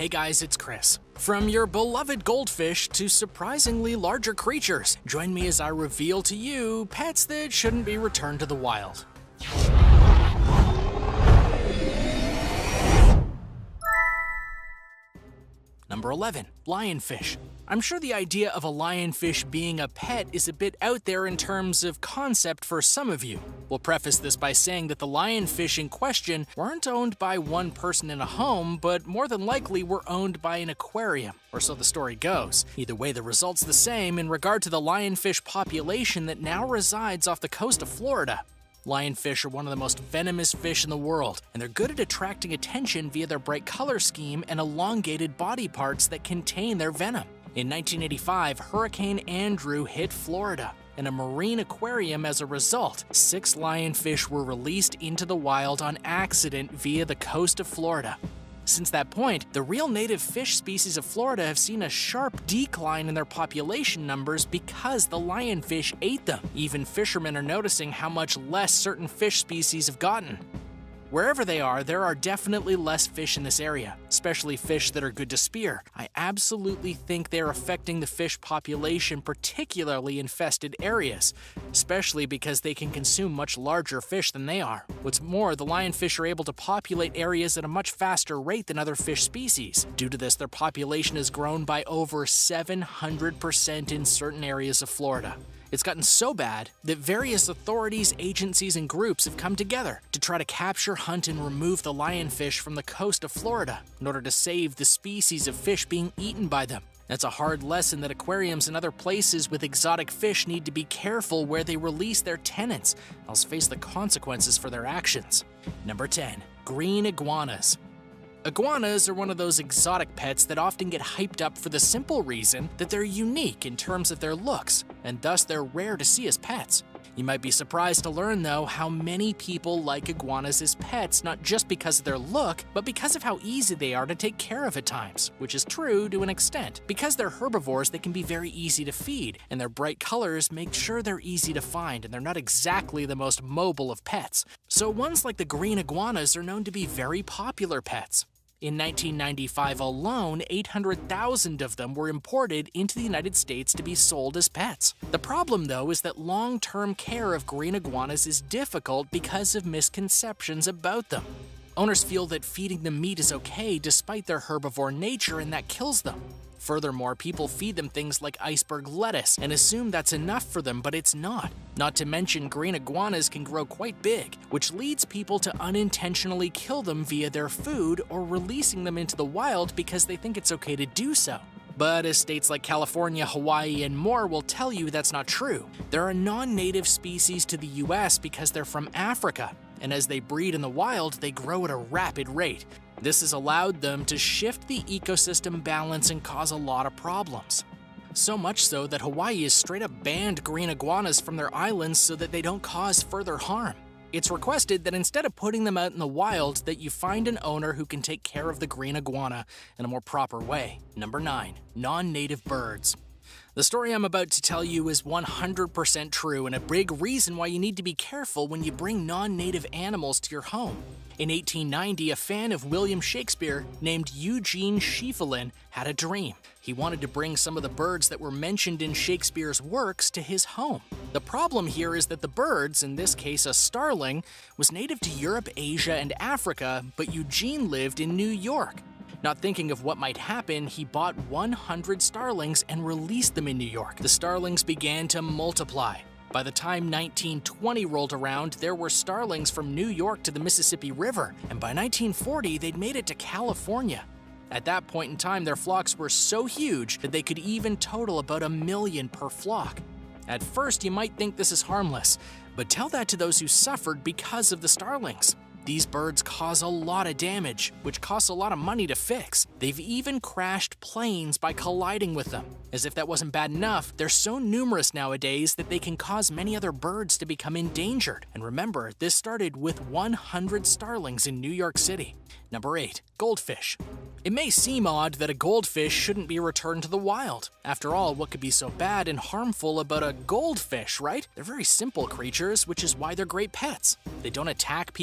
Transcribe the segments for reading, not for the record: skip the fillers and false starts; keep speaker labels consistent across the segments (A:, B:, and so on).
A: Hey guys, it's Chris. From your beloved goldfish to surprisingly larger creatures, join me as I reveal to you pets that shouldn't be returned to the wild. Number 11. Lionfish. I'm sure the idea of a lionfish being a pet is a bit out there in terms of concept for some of you. We'll preface this by saying that the lionfish in question weren't owned by one person in a home, but more than likely were owned by an aquarium, or so the story goes. Either way, the result's the same in regard to the lionfish population that now resides off the coast of Florida. Lionfish are one of the most venomous fish in the world, and they're good at attracting attention via their bright color scheme and elongated body parts that contain their venom. In 1985, Hurricane Andrew hit Florida, and a marine aquarium as a result. 6 lionfish were released into the wild on accident via the coast of Florida. Since that point, the real native fish species of Florida have seen a sharp decline in their population numbers because the lionfish ate them. Even fishermen are noticing how much less certain fish species have gotten. Wherever they are, there are definitely less fish in this area, especially fish that are good to spear. I absolutely think they're affecting the fish population, particularly infested areas, especially because they can consume much larger fish than they are. What's more, the lionfish are able to populate areas at a much faster rate than other fish species. Due to this, their population has grown by over 700% in certain areas of Florida. It's gotten so bad that various authorities, agencies, and groups have come together to try to capture, hunt, and remove the lionfish from the coast of Florida in order to save the species of fish being eaten by them. That's a hard lesson that aquariums and other places with exotic fish need to be careful where they release their tenants, else face the consequences for their actions. Number 10. Green iguanas. Iguanas are one of those exotic pets that often get hyped up for the simple reason that they're unique in terms of their looks, and thus they're rare to see as pets. You might be surprised to learn, though, how many people like iguanas as pets, not just because of their look, but because of how easy they are to take care of at times, which is true to an extent. Because they're herbivores, they can be very easy to feed, and their bright colors make sure they're easy to find, and they're not exactly the most mobile of pets. So ones like the green iguanas are known to be very popular pets. In 1995 alone, 800,000 of them were imported into the United States to be sold as pets. The problem, though, is that long-term care of green iguanas is difficult because of misconceptions about them. Owners feel that feeding them meat is okay despite their herbivore nature, and that kills them. Furthermore, people feed them things like iceberg lettuce and assume that's enough for them, but it's not. Not to mention, green iguanas can grow quite big, which leads people to unintentionally kill them via their food or releasing them into the wild because they think it's okay to do so. But as states like California, Hawaii, and more will tell you that's not true. They're a non-native species to the US because they're from Africa, and as they breed in the wild, they grow at a rapid rate. This has allowed them to shift the ecosystem balance and cause a lot of problems. So much so that Hawaii has straight up banned green iguanas from their islands so that they don't cause further harm. It's requested that instead of putting them out in the wild, that you find an owner who can take care of the green iguana in a more proper way. Number 9. Non-native birds. The story I'm about to tell you is 100% true and a big reason why you need to be careful when you bring non-native animals to your home. In 1890, a fan of William Shakespeare named Eugene Schieffelin had a dream. He wanted to bring some of the birds that were mentioned in Shakespeare's works to his home. The problem here is that the birds, in this case a starling, was native to Europe, Asia, and Africa, but Eugene lived in New York. Not thinking of what might happen, he bought 100 starlings and released them in New York. The starlings began to multiply. By the time 1920 rolled around, there were starlings from New York to the Mississippi River, and by 1940, they'd made it to California. At that point in time, their flocks were so huge that they could even total about 1 million per flock. At first, you might think this is harmless, but tell that to those who suffered because of the starlings. These birds cause a lot of damage, which costs a lot of money to fix. They've even crashed planes by colliding with them. As if that wasn't bad enough, they're so numerous nowadays that they can cause many other birds to become endangered. And remember, this started with 100 starlings in New York City. Number 8. Goldfish. It may seem odd that a goldfish shouldn't be returned to the wild. After all, what could be so bad and harmful about a goldfish, right? They're very simple creatures, which is why they're great pets. They don't attack people or other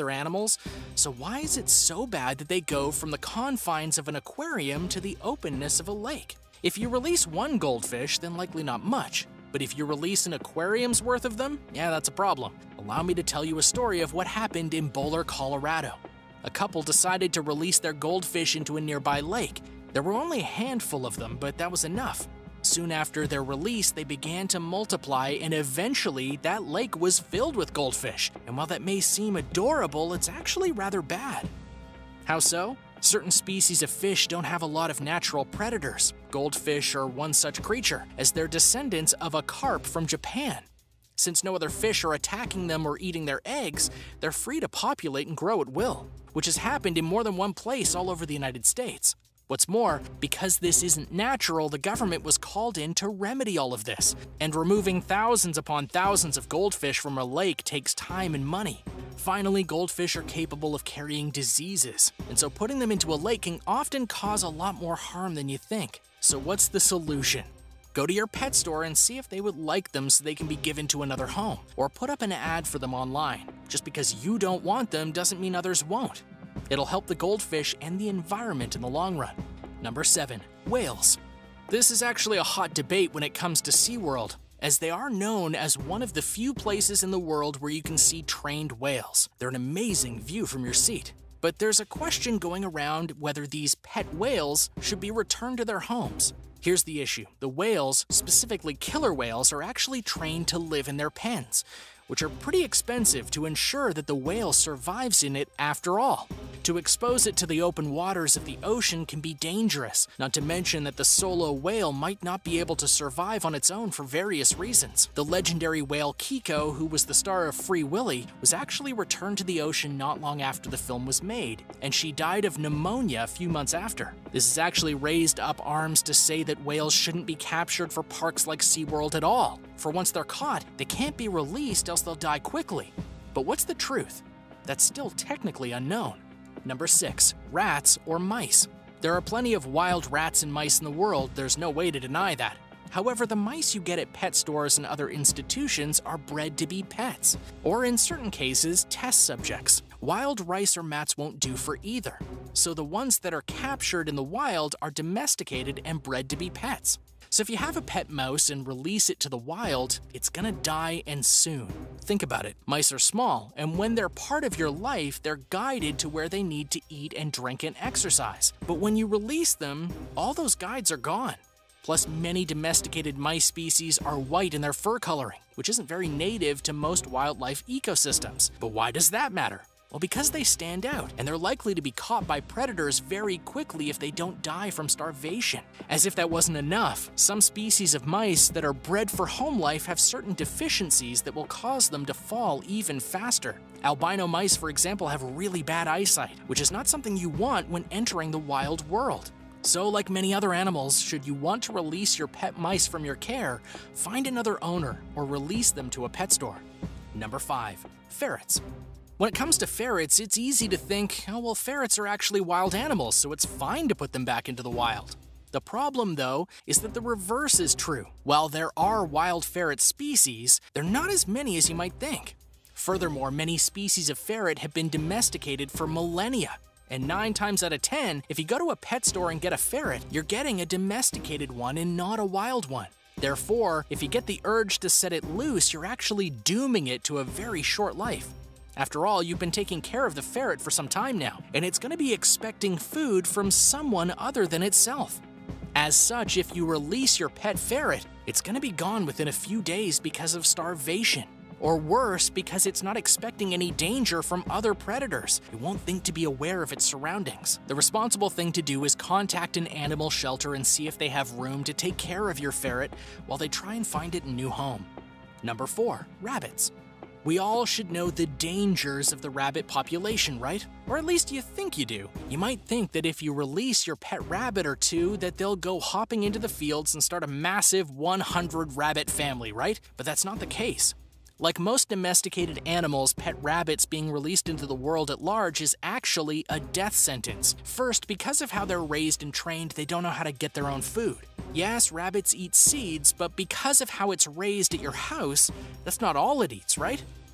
A: other animals, so why is it so bad that they go from the confines of an aquarium to the openness of a lake? If you release one goldfish, then likely not much. But if you release an aquarium's worth of them, yeah, that's a problem. Allow me to tell you a story of what happened in Boulder, Colorado. A couple decided to release their goldfish into a nearby lake. There were only a handful of them, but that was enough. Soon after their release, they began to multiply, and eventually that lake was filled with goldfish. And while that may seem adorable, it's actually rather bad. How so? Certain species of fish don't have a lot of natural predators. Goldfish are one such creature, as they're descendants of a carp from Japan. Since no other fish are attacking them or eating their eggs, they're free to populate and grow at will, which has happened in more than one place all over the United States. What's more, because this isn't natural, the government was called in to remedy all of this, and removing thousands upon thousands of goldfish from a lake takes time and money. Finally, goldfish are capable of carrying diseases, and so putting them into a lake can often cause a lot more harm than you think. So what's the solution? Go to your pet store and see if they would like them so they can be given to another home, or put up an ad for them online. Just because you don't want them doesn't mean others won't. It'll help the goldfish and the environment in the long run. Number 7. Whales. This is actually a hot debate when it comes to SeaWorld, as they are known as one of the few places in the world where you can see trained whales. They're an amazing view from your seat. But there's a question going around whether these pet whales should be returned to their homes. Here's the issue. The whales, specifically killer whales, are actually trained to live in their pens, which are pretty expensive to ensure that the whale survives in it after all. To expose it to the open waters of the ocean can be dangerous, not to mention that the solo whale might not be able to survive on its own for various reasons. The legendary whale Kiko, who was the star of Free Willy, was actually returned to the ocean not long after the film was made, and she died of pneumonia a few months after. This has actually raised up arms to say that whales shouldn't be captured for parks like SeaWorld at all. For once they're caught, they can't be released else they'll die quickly. But what's the truth? That's still technically unknown. Number 6. Rats or mice. There are plenty of wild rats and mice in the world, there's no way to deny that. However, the mice you get at pet stores and other institutions are bred to be pets, or in certain cases, test subjects. Wild rice or mats won't do for either, so the ones that are captured in the wild are domesticated and bred to be pets. So if you have a pet mouse and release it to the wild, it's gonna die and soon. Think about it. Mice are small, and when they're part of your life, they're guided to where they need to eat and drink and exercise. But when you release them, all those guides are gone. Plus, many domesticated mice species are white in their fur coloring, which isn't very native to most wildlife ecosystems. But why does that matter? Well, because they stand out, and they're likely to be caught by predators very quickly if they don't die from starvation. As if that wasn't enough, some species of mice that are bred for home life have certain deficiencies that will cause them to fall even faster. Albino mice, for example, have really bad eyesight, which is not something you want when entering the wild world. So, like many other animals, should you want to release your pet mice from your care, find another owner or release them to a pet store. Number 5. Ferrets. When it comes to ferrets, it's easy to think, oh well, ferrets are actually wild animals, so it's fine to put them back into the wild. The problem, though, is that the reverse is true. While there are wild ferret species, they're not as many as you might think. Furthermore, many species of ferret have been domesticated for millennia. And 9 times out of 10, if you go to a pet store and get a ferret, you're getting a domesticated one and not a wild one. Therefore, if you get the urge to set it loose, you're actually dooming it to a very short life. After all, you've been taking care of the ferret for some time now, and it's going to be expecting food from someone other than itself. As such, if you release your pet ferret, it's going to be gone within a few days because of starvation. Or worse, because it's not expecting any danger from other predators. It won't think to be aware of its surroundings. The responsible thing to do is contact an animal shelter and see if they have room to take care of your ferret while they try and find it a new home. Number 4. Rabbits. We all should know the dangers of the rabbit population, right? Or at least you think you do. You might think that if you release your pet rabbit or two, that they'll go hopping into the fields and start a massive 100 rabbit family, right? But that's not the case. Like most domesticated animals, pet rabbits being released into the world at large is actually a death sentence. First, because of how they're raised and trained, they don't know how to get their own food. Yes, rabbits eat seeds, but because of how it's raised at your house, that's not all it eats, right?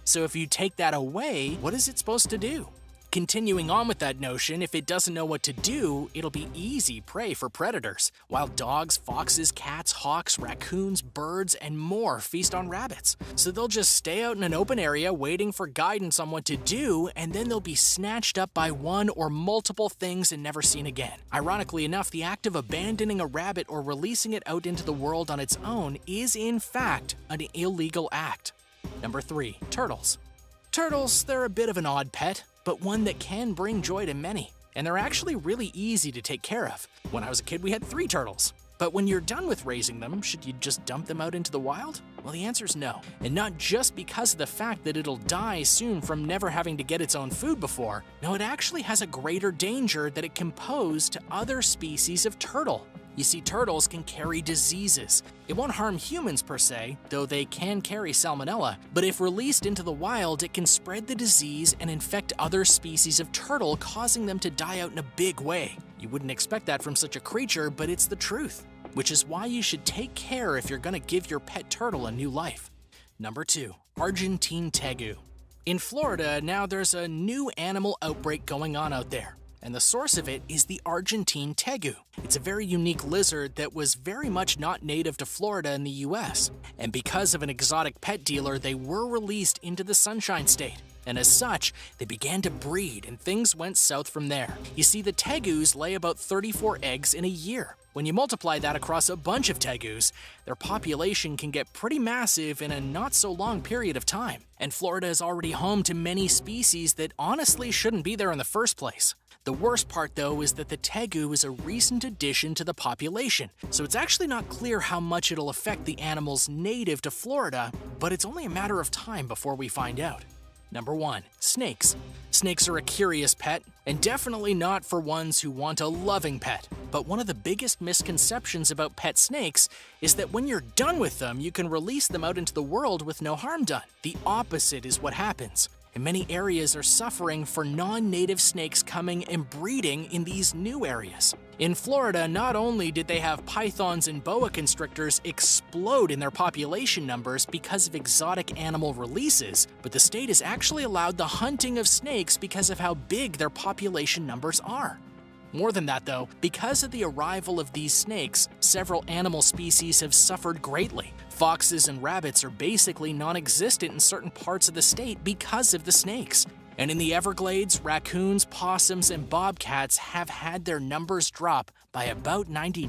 A: So if you take that away, what is it supposed to do? Continuing on with that notion, if it doesn't know what to do, it'll be easy prey for predators. Wild dogs, foxes, cats, hawks, raccoons, birds, and more feast on rabbits. So they'll just stay out in an open area waiting for guidance on what to do, and then they'll be snatched up by one or multiple things and never seen again. Ironically enough, the act of abandoning a rabbit or releasing it out into the world on its own is in fact an illegal act. Number 3. Turtles. Turtles, they're a bit of an odd pet, but one that can bring joy to many, and they're actually really easy to take care of. When I was a kid, we had 3 turtles. But when you're done with raising them, should you just dump them out into the wild? Well, the answer's no. And not just because of the fact that it'll die soon from never having to get its own food before. No, it actually has a greater danger that it can pose to other species of turtle. You see, turtles can carry diseases. It won't harm humans per se, though they can carry salmonella, but if released into the wild, it can spread the disease and infect other species of turtle, causing them to die out in a big way. You wouldn't expect that from such a creature, but it's the truth, which is why you should take care if you're gonna give your pet turtle a new life. Number 2. Argentine tegu. In Florida, now there's a new animal outbreak going on out there, and the source of it is the Argentine tegu. It's a very unique lizard that was very much not native to Florida in the US, and because of an exotic pet dealer, they were released into the Sunshine State. And as such, they began to breed and things went south from there. You see, the tegus lay about 34 eggs in a year. When you multiply that across a bunch of tegus, their population can get pretty massive in a not so long period of time. And Florida is already home to many species that honestly shouldn't be there in the first place. The worst part, though, is that the tegu is a recent addition to the population, so it's actually not clear how much it'll affect the animals native to Florida, but it's only a matter of time before we find out. Number 1. Snakes. Snakes are a curious pet, and definitely not for ones who want a loving pet. But one of the biggest misconceptions about pet snakes is that when you're done with them, you can release them out into the world with no harm done. The opposite is what happens, and many areas are suffering for non-native snakes coming and breeding in these new areas. In Florida, not only did they have pythons and boa constrictors explode in their population numbers because of exotic animal releases, but the state has actually allowed the hunting of snakes because of how big their population numbers are. More than that, though, because of the arrival of these snakes, several animal species have suffered greatly. Foxes and rabbits are basically non-existent in certain parts of the state because of the snakes. And in the Everglades, raccoons, possums, and bobcats have had their numbers drop by about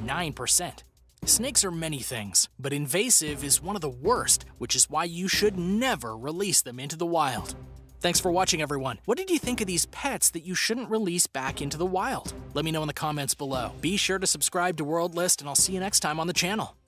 A: 99%. Snakes are many things, but invasive is one of the worst, which is why you should never release them into the wild. Thanks for watching, everyone. What did you think of these pets that you shouldn't release back into the wild? Let me know in the comments below. Be sure to subscribe to World List, and I'll see you next time on the channel.